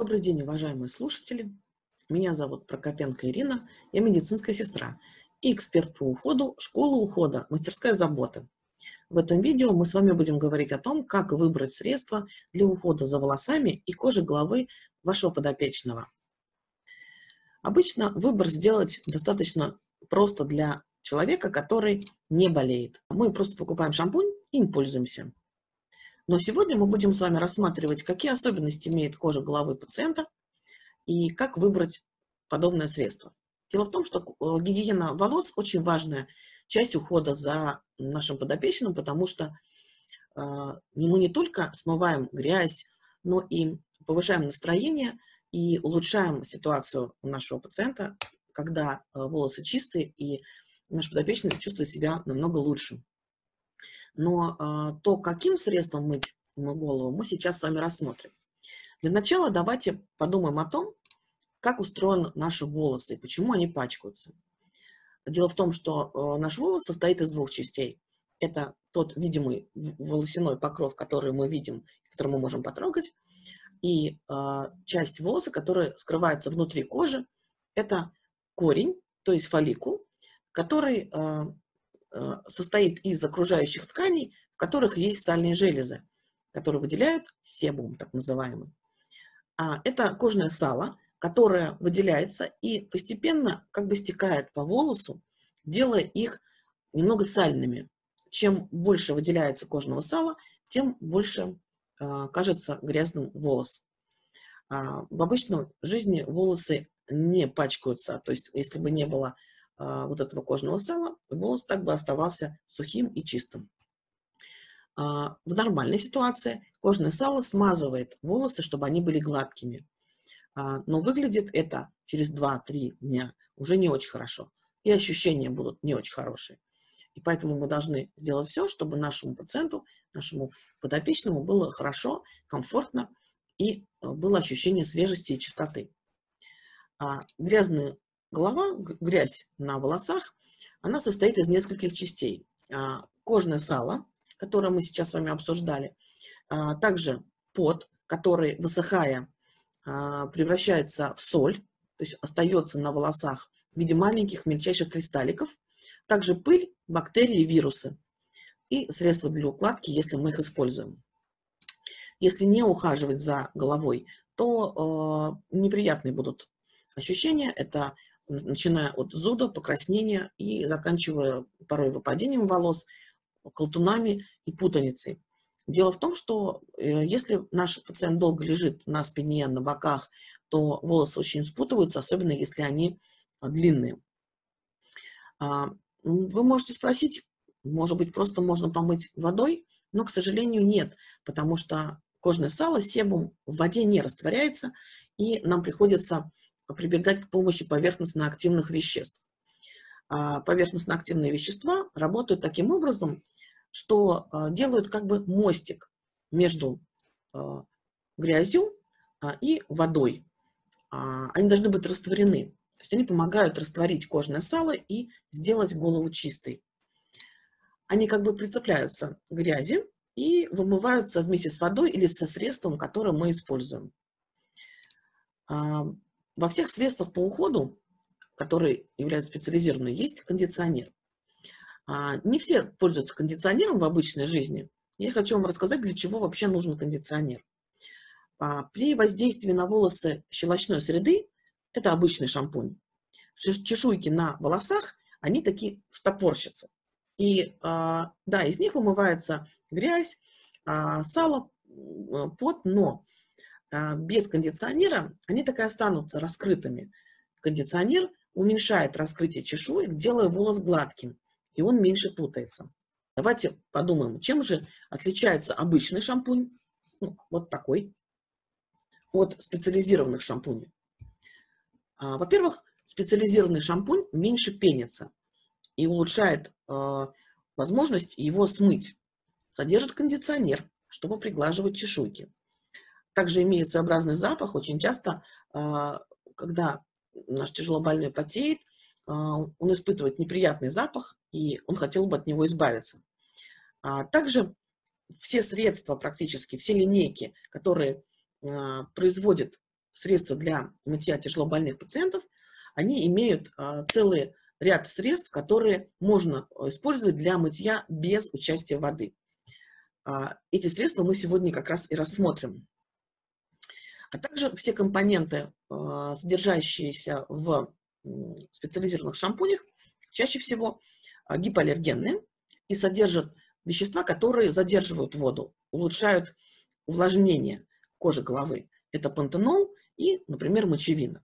Добрый день, уважаемые слушатели. Меня зовут Прокопенко Ирина, я медицинская сестра и эксперт по уходу, школа ухода, мастерская заботы. В этом видео мы с вами будем говорить о том, как выбрать средства для ухода за волосами и кожей головы вашего подопечного. Обычно выбор сделать достаточно просто для человека, который не болеет. Мы просто покупаем шампунь и им пользуемся. Но сегодня мы будем с вами рассматривать, какие особенности имеет кожа головы пациента и как выбрать подобное средство. Дело в том, что гигиена волос очень важная часть ухода за нашим подопечным, потому что мы не только смываем грязь, но и повышаем настроение и улучшаем ситуацию у нашего пациента, когда волосы чистые и наш подопечный чувствует себя намного лучше. Но то, каким средством мыть голову, мы сейчас с вами рассмотрим. Для начала давайте подумаем о том, как устроены наши волосы и почему они пачкаются. Дело в том, что наш волос состоит из двух частей. Это тот видимый волосяной покров, который мы видим, который мы можем потрогать, и часть волоса, которая скрывается внутри кожи, это корень, то есть фолликул, который состоит из окружающих тканей, в которых есть сальные железы, которые выделяют себум, так называемый. Это кожное сало, которое выделяется и постепенно как бы стекает по волосу, делая их немного сальными. Чем больше выделяется кожного сала, тем больше кажется грязным волос. В обычной жизни волосы не пачкаются, то есть если бы не было вот этого кожного сала, волос так бы оставался сухим и чистым. В нормальной ситуации кожное сало смазывает волосы, чтобы они были гладкими. Но выглядит это через 2-3 дня уже не очень хорошо. И ощущения будут не очень хорошие. И поэтому мы должны сделать все, чтобы нашему пациенту, нашему подопечному было хорошо, комфортно и было ощущение свежести и чистоты. Грязная голова, грязь на волосах, она состоит из нескольких частей. Кожное сало, которое мы сейчас с вами обсуждали, также пот, который, высыхая, превращается в соль, то есть остается на волосах в виде маленьких мельчайших кристалликов, также пыль, бактерии, вирусы и средства для укладки, если мы их используем. Если не ухаживать за головой, то неприятные будут ощущения, это начиная от зуда, покраснения и заканчивая порой выпадением волос, колтунами и путаницей. Дело в том, что если наш пациент долго лежит на спине, на боках, то волосы очень спутываются, особенно если они длинные. Вы можете спросить, может быть, просто можно помыть водой, но, к сожалению, нет, потому что кожное сало, себум в воде не растворяется, и нам приходится прибегать к помощи поверхностно-активных веществ. Поверхностно-активные вещества работают таким образом, что делают как бы мостик между грязью и водой. Они должны быть растворены. То есть они помогают растворить кожное сало и сделать голову чистой. Они как бы прицепляются к грязи и вымываются вместе с водой или со средством, которое мы используем. Во всех средствах по уходу, которые являются специализированными, есть кондиционер. Не все пользуются кондиционером в обычной жизни. Я хочу вам рассказать, для чего вообще нужен кондиционер. При воздействии на волосы щелочной среды, это обычный шампунь, чешуйки на волосах, они такие встопорщатся. И да, из них вымывается грязь, сало, пот, но без кондиционера они так и останутся раскрытыми. Кондиционер уменьшает раскрытие чешуек, делая волос гладким, и он меньше путается. Давайте подумаем, чем же отличается обычный шампунь, вот такой, от специализированных шампуней. Во-первых, специализированный шампунь меньше пенится и улучшает возможность его смыть. Содержит кондиционер, чтобы приглаживать чешуйки. Также имеет своеобразный запах. Очень часто, когда наш тяжелобольной потеет, он испытывает неприятный запах, и он хотел бы от него избавиться. Также все средства, практически все линейки, которые производят средства для мытья тяжелобольных пациентов, они имеют целый ряд средств, которые можно использовать для мытья без участия воды. Эти средства мы сегодня как раз и рассмотрим. А также все компоненты, содержащиеся в специализированных шампунях, чаще всего гипоаллергенные и содержат вещества, которые задерживают воду, улучшают увлажнение кожи головы. Это пантенол и, например, мочевина.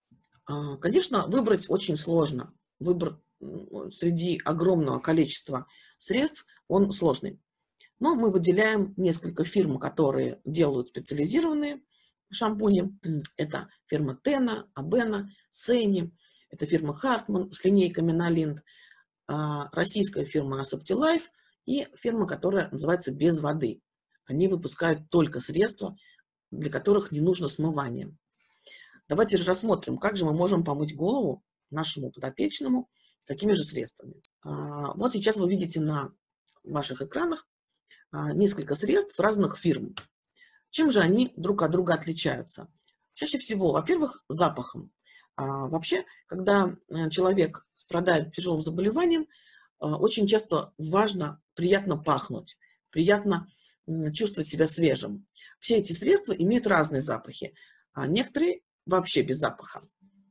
Конечно, выбрать очень сложно. Выбор среди огромного количества средств, он сложный. Но мы выделяем несколько фирм, которые делают специализированные шампуни. Это фирма Тена, Абена, Сени, это фирма Хартман с линейками Нолинд, российская фирма Aseptilife и фирма, которая называется «Без воды». Они выпускают только средства, для которых не нужно смывание. Давайте же рассмотрим, как же мы можем помыть голову нашему подопечному, какими же средствами. Вот сейчас вы видите на ваших экранах несколько средств разных фирм. Чем же они друг от друга отличаются? Чаще всего, во-первых, запахом. Вообще, когда человек страдает тяжелым заболеванием, очень часто важно приятно пахнуть, приятно чувствовать себя свежим. Все эти средства имеют разные запахи, а некоторые вообще без запаха.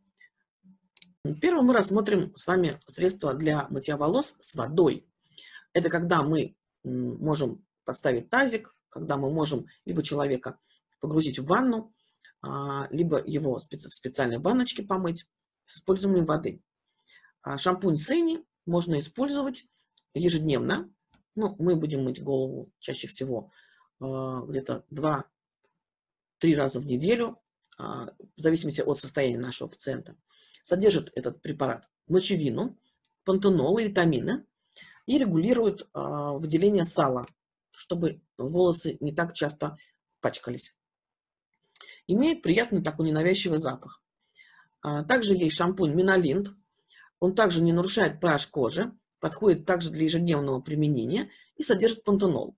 Первым мы рассмотрим с вами средства для мытья волос с водой. Это когда мы можем поставить тазик, когда мы можем либо человека погрузить в ванну, либо его в специальной баночке помыть с использованием воды. Шампунь Сени можно использовать ежедневно. Ну, мы будем мыть голову чаще всего где-то 2-3 раза в неделю, в зависимости от состояния нашего пациента. Содержит этот препарат мочевину, пантенол и витамины и регулирует выделение сала, чтобы волосы не так часто пачкались. Имеет приятный такой ненавязчивый запах. Также есть шампунь Минолинд. Он также не нарушает pH кожи, подходит также для ежедневного применения и содержит пантенол.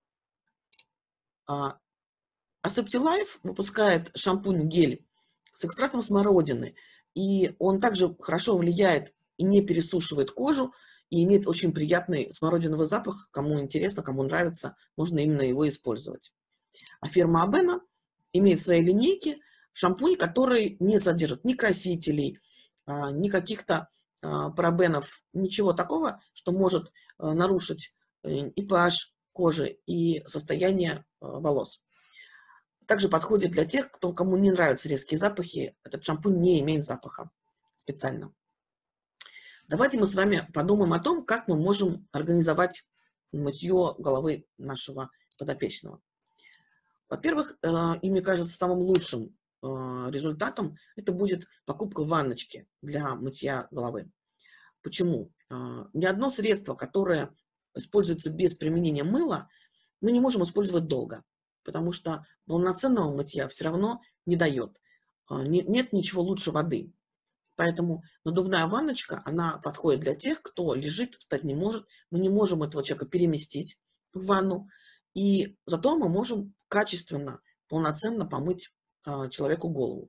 Aseptilife выпускает шампунь-гель с экстрактом смородины, и он также хорошо влияет и не пересушивает кожу, и имеет очень приятный смородиновый запах. Кому интересно, кому нравится, можно именно его использовать. А фирма Абена имеет в своей линейке шампунь, который не содержит ни красителей, ни каких-то парабенов, ничего такого, что может нарушить и pH кожи, и состояние волос. Также подходит для тех, кому не нравятся резкие запахи. Этот шампунь не имеет запаха специально. Давайте мы с вами подумаем о том, как мы можем организовать мытье головы нашего подопечного. Во-первых, и мне кажется, самым лучшим результатом это будет покупка ванночки для мытья головы. Почему? Ни одно средство, которое используется без применения мыла, мы не можем использовать долго, потому что полноценного мытья все равно не дает. Нет ничего лучше воды. Поэтому надувная ванночка, она подходит для тех, кто лежит, встать не может. Мы не можем этого человека переместить в ванну. И зато мы можем качественно, полноценно помыть человеку голову.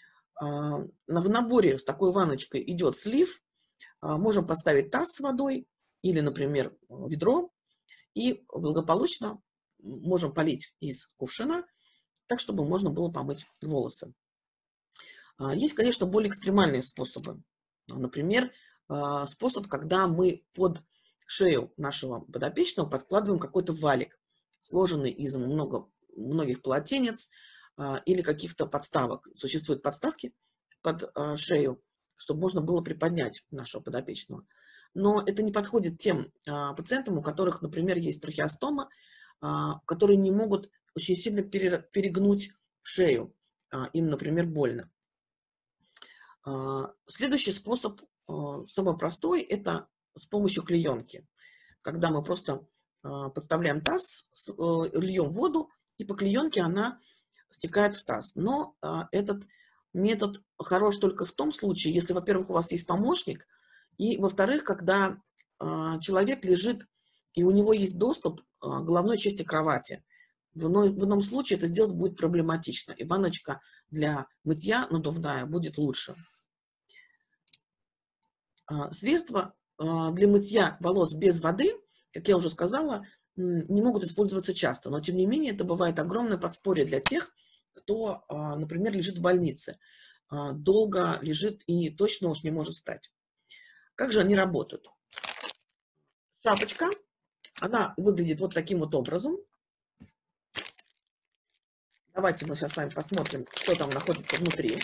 В наборе с такой ванночкой идет слив. Можем поставить таз с водой или, например, ведро. И благополучно можем полить из кувшина, так, чтобы можно было помыть волосы. Есть, конечно, более экстремальные способы. Например, способ, когда мы под шею нашего подопечного подкладываем какой-то валик, сложенный из многих полотенец или каких-то подставок. Существуют подставки под шею, чтобы можно было приподнять нашего подопечного. Но это не подходит тем пациентам, у которых, например, есть трахеостома, которые не могут очень сильно перегнуть шею. Им, например, больно. Следующий способ, самый простой, это с помощью клеенки. Когда мы просто подставляем таз, льем воду, и по клеенке она стекает в таз. Но этот метод хорош только в том случае, если, во-первых, у вас есть помощник, и, во-вторых, когда человек лежит, и у него есть доступ к головной части кровати. в ином случае это сделать будет проблематично, и ванночка для мытья надувная будет лучше. Средства для мытья волос без воды, как я уже сказала, не могут использоваться часто, но тем не менее это бывает огромное подспорье для тех, кто, например, лежит в больнице, долго лежит и точно уж не может встать. Как же они работают? Шапочка, она выглядит вот таким вот образом. Давайте мы сейчас с вами посмотрим, что там находится внутри.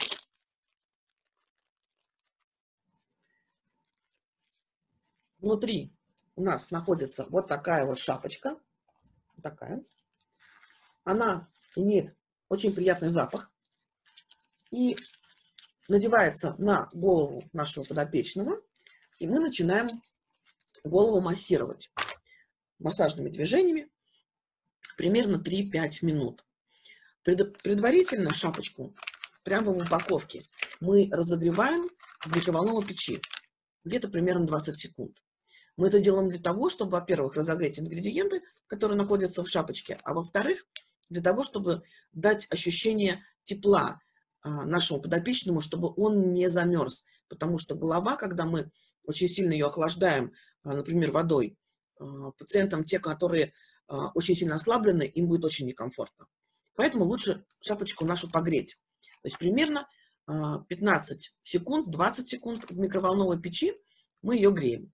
Внутри у нас находится вот такая вот шапочка. Такая. Она имеет очень приятный запах и надевается на голову нашего подопечного, и мы начинаем голову массировать массажными движениями примерно 3-5 минут. Предварительно шапочку прямо в упаковке мы разогреваем в микроволновой печи где-то примерно 20 секунд. Мы это делаем для того, чтобы, во-первых, разогреть ингредиенты, которые находятся в шапочке, а во-вторых, для того, чтобы дать ощущение тепла нашему подопечному, чтобы он не замерз. Потому что голова, когда мы очень сильно ее охлаждаем, например, водой, пациентам, те, которые очень сильно ослаблены, им будет очень некомфортно. Поэтому лучше шапочку нашу погреть. То есть примерно 15 секунд, 20 секунд в микроволновой печи мы ее греем.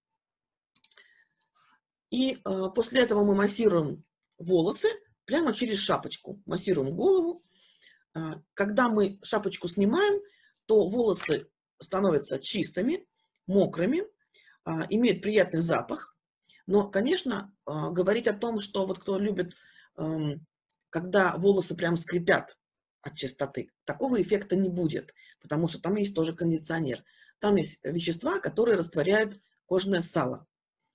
И после этого мы массируем волосы прямо через шапочку. Массируем голову. Когда мы шапочку снимаем, то волосы становятся чистыми, мокрыми, имеют приятный запах. Но, конечно, говорить о том, что вот кто любит, когда волосы прям скрипят от чистоты, такого эффекта не будет, потому что там есть тоже кондиционер. Там есть вещества, которые растворяют кожное сало.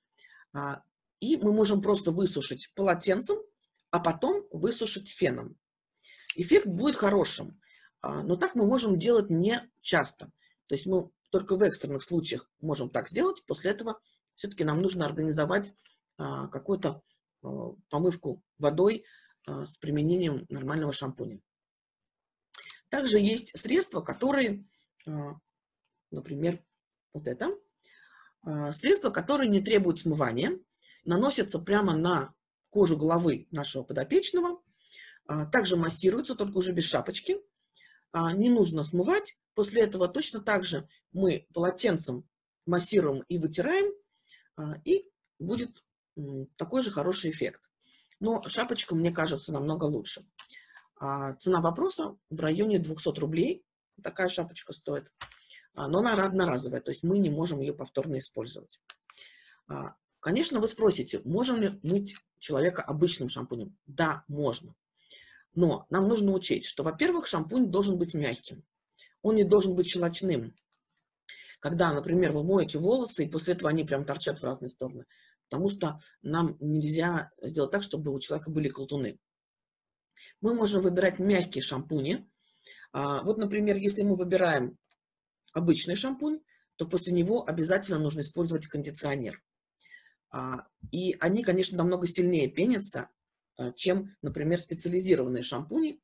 И мы можем просто высушить полотенцем, а потом высушить феном. Эффект будет хорошим, но так мы можем делать не часто. То есть мы только в экстренных случаях можем так сделать. После этого все-таки нам нужно организовать какую-то помывку водой с применением нормального шампуня. Также есть средства, которые, например, вот это, средства, которые не требуют смывания, наносятся прямо на кожу головы нашего подопечного, также массируются, только уже без шапочки. Не нужно смывать. После этого точно так же мы полотенцем массируем и вытираем, и будет такой же хороший эффект. Но шапочка, мне кажется, намного лучше. Цена вопроса в районе 200 рублей. Такая шапочка стоит. Но она одноразовая, то есть мы не можем ее повторно использовать. Конечно, вы спросите, можем ли мыть человека обычным шампунем? Да, можно. Но нам нужно учесть, что, во-первых, шампунь должен быть мягким. Он не должен быть щелочным. Когда, например, вы моете волосы, и после этого они прям торчат в разные стороны. Потому что нам нельзя сделать так, чтобы у человека были колтуны. Мы можем выбирать мягкие шампуни. Вот, например, если мы выбираем обычный шампунь, то после него обязательно нужно использовать кондиционер. И они, конечно, намного сильнее пенятся, чем, например, специализированные шампуни,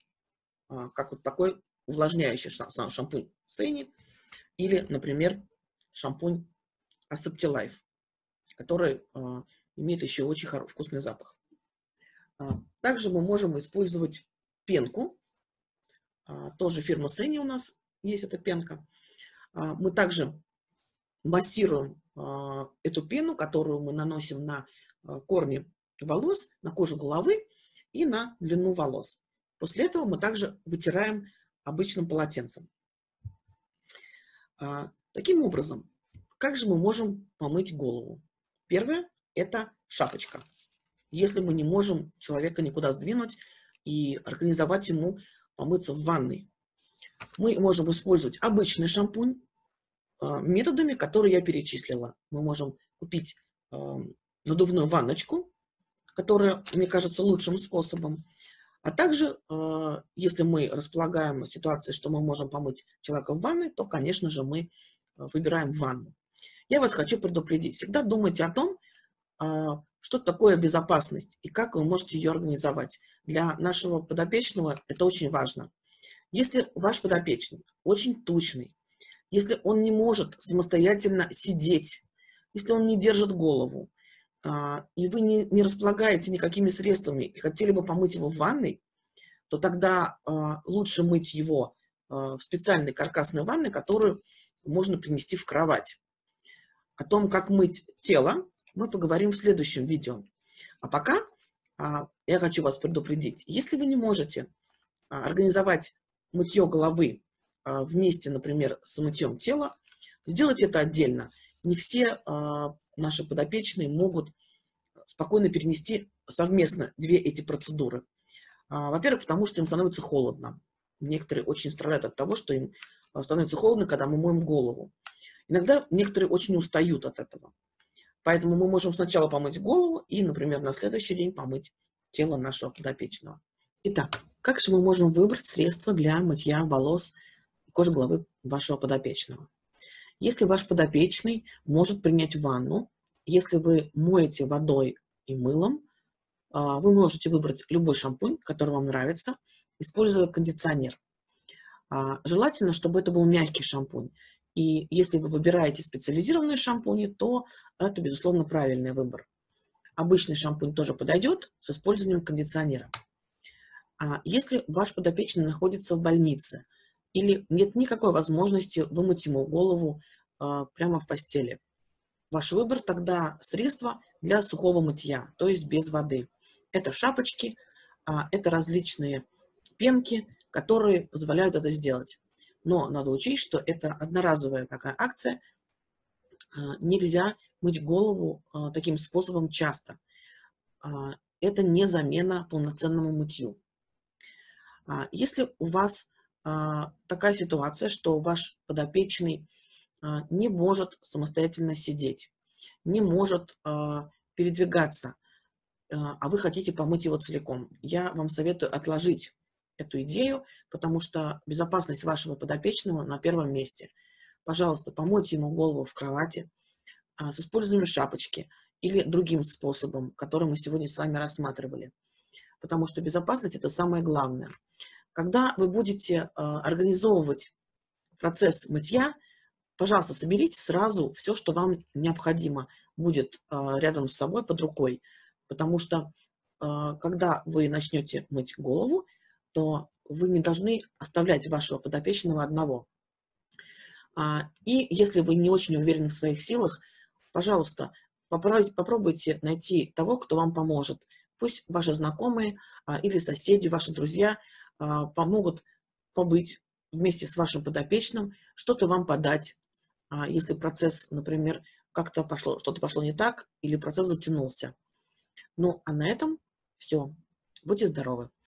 как вот такой увлажняющий шампунь Сенни или, например, шампунь Asepti-Life, который имеет еще очень вкусный запах. Также мы можем использовать пенку, тоже фирма Сенни у нас есть эта пенка. Мы также массируем эту пену, которую мы наносим на корни волос, на кожу головы и на длину волос. После этого мы также вытираем обычным полотенцем. Таким образом, как же мы можем помыть голову? Первое – это шапочка. Если мы не можем человека никуда сдвинуть и организовать ему помыться в ванной, мы можем использовать обычный шампунь методами, которые я перечислила. Мы можем купить надувную ванночку, которая, мне кажется, лучшим способом. А также, если мы располагаем ситуацией, что мы можем помыть человека в ванной, то, конечно же, мы выбираем ванну. Я вас хочу предупредить. Всегда думайте о том, что такое безопасность и как вы можете ее организовать. Для нашего подопечного это очень важно. Если ваш подопечный очень тучный, если он не может самостоятельно сидеть, если он не держит голову, и вы не располагаете никакими средствами и хотели бы помыть его в ванной, то тогда лучше мыть его в специальной каркасной ванной, которую можно принести в кровать. О том, как мыть тело, мы поговорим в следующем видео. А пока я хочу вас предупредить, если вы не можете организовать мытье головы вместе, например, с мытьем тела, сделайте это отдельно. Не все наши подопечные могут спокойно перенести совместно две эти процедуры. Во-первых, потому что им становится холодно. Некоторые очень страдают от того, что им становится холодно, когда мы моем голову. Иногда некоторые очень устают от этого. Поэтому мы можем сначала помыть голову и, например, на следующий день помыть тело нашего подопечного. Итак, как же мы можем выбрать средства для мытья волос и кожи головы вашего подопечного? Если ваш подопечный может принять ванну, если вы моете водой и мылом, вы можете выбрать любой шампунь, который вам нравится, используя кондиционер. Желательно, чтобы это был мягкий шампунь. И если вы выбираете специализированные шампуни, то это, безусловно, правильный выбор. Обычный шампунь тоже подойдет с использованием кондиционера. Если ваш подопечный находится в больнице или нет никакой возможности вымыть ему голову прямо в постели, ваш выбор тогда средства для сухого мытья, то есть без воды. Это шапочки, это различные пенки, которые позволяют это сделать. Но надо учесть, что это одноразовая такая акция. Нельзя мыть голову таким способом часто. Это не замена полноценному мытью. Если у вас такая ситуация, что ваш подопечный не может самостоятельно сидеть, не может передвигаться, а вы хотите помыть его целиком, я вам советую отложить эту идею, потому что безопасность вашего подопечного на первом месте. Пожалуйста, помойте ему голову в кровати с использованием шапочки или другим способом, который мы сегодня с вами рассматривали. Потому что безопасность – это самое главное. Когда вы будете организовывать процесс мытья, пожалуйста, соберите сразу все, что вам необходимо будет рядом с собой под рукой. Потому что когда вы начнете мыть голову, то вы не должны оставлять вашего подопечного одного. И если вы не очень уверены в своих силах, пожалуйста, попробуйте найти того, кто вам поможет. Пусть ваши знакомые или соседи, ваши друзья помогут побыть вместе с вашим подопечным, что-то вам подать, если процесс, например, что-то пошло не так или процесс затянулся. Ну, а на этом все. Будьте здоровы!